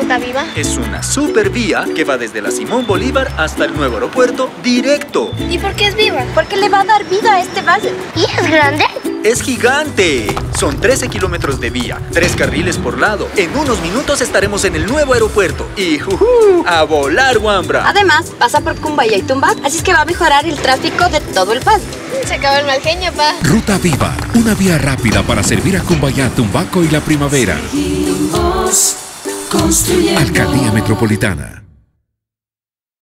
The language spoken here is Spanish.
Ruta Viva? Es una supervía que va desde la Simón Bolívar hasta el nuevo aeropuerto directo. ¿Y por qué es viva? Porque le va a dar vida a este valle. ¿Y es grande? ¡Es gigante! Son 13 kilómetros de vía, 3 carriles por lado. En unos minutos estaremos en el nuevo aeropuerto. Y ¡a volar, Wambra! Además, pasa por Cumbaya y Tumbaco, así es que va a mejorar el tráfico de todo el país. Se acabó el mal genio, pa. Ruta Viva, una vía rápida para servir a Cumbayá, Tumbaco y la primavera. Alcaldía Metropolitana.